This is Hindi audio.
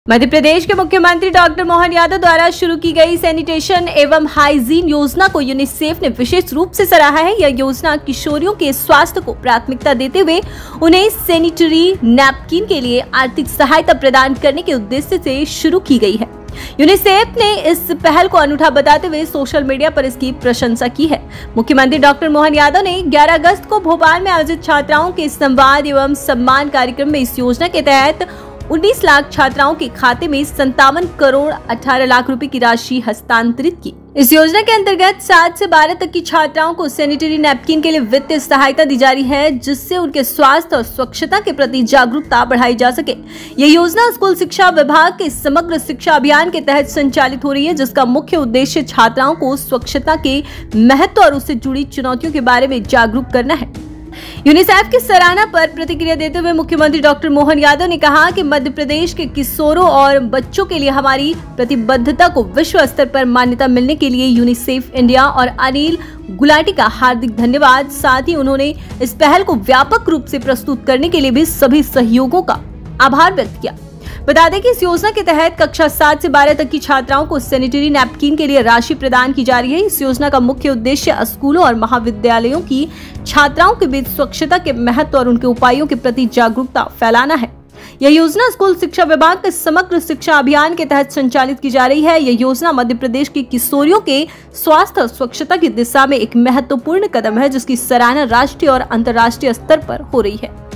मध्य प्रदेश के मुख्यमंत्री डॉक्टर मोहन यादव द्वारा शुरू की गई सैनिटेशन एवं हाइजीन योजना को यूनिसेफ ने विशेष रूप से सराहा है। यह योजना किशोरियों के स्वास्थ्य को प्राथमिकता देते हुए उन्हें सैनिटरी नैपकिन के लिए आर्थिक सहायता प्रदान करने के उद्देश्य से शुरू की गई है। यूनिसेफ ने इस पहल को अनूठा बताते हुए सोशल मीडिया पर इसकी प्रशंसा की है। मुख्यमंत्री डॉक्टर मोहन यादव ने 11 अगस्त को भोपाल में आयोजित छात्राओं के संवाद एवं सम्मान कार्यक्रम में इस योजना के तहत 19 लाख छात्राओं के खाते में 57 करोड़ 18 लाख रुपए की राशि हस्तांतरित की। इस योजना के अंतर्गत 7 से 12 तक की छात्राओं को सैनिटरी नैपकिन के लिए वित्तीय सहायता दी जा रही है, जिससे उनके स्वास्थ्य और स्वच्छता के प्रति जागरूकता बढ़ाई जा सके। यह योजना स्कूल शिक्षा विभाग के समग्र शिक्षा अभियान के तहत संचालित हो रही है, जिसका मुख्य उद्देश्य छात्राओं को स्वच्छता के महत्व और उससे जुड़ी चुनौतियों के बारे में जागरूक करना है। यूनिसेफ की सराहना पर प्रतिक्रिया देते हुए मुख्यमंत्री डॉक्टर मोहन यादव ने कहा कि मध्य प्रदेश के किशोरों और बच्चों के लिए हमारी प्रतिबद्धता को विश्व स्तर पर मान्यता मिलने के लिए यूनिसेफ इंडिया और अनिल गुलाटी का हार्दिक धन्यवाद। साथ ही उन्होंने इस पहल को व्यापक रूप से प्रस्तुत करने के लिए भी सभी सहयोगों का आभार व्यक्त किया। बता दें कि इस योजना के तहत कक्षा 7 से 12 तक की छात्राओं को सैनिटरी नैपकिन के लिए राशि प्रदान की जा रही है। इस योजना का मुख्य उद्देश्य स्कूलों और महाविद्यालयों की छात्राओं के बीच स्वच्छता के महत्व और उनके उपायों के प्रति जागरूकता फैलाना है। यह योजना स्कूल शिक्षा विभाग के समग्र शिक्षा अभियान के तहत संचालित की जा रही है। यह योजना मध्य प्रदेश की किशोरियों के स्वास्थ्य और स्वच्छता की दिशा में एक महत्वपूर्ण कदम है, जिसकी सराहना राष्ट्रीय और अंतर्राष्ट्रीय स्तर पर हो रही है।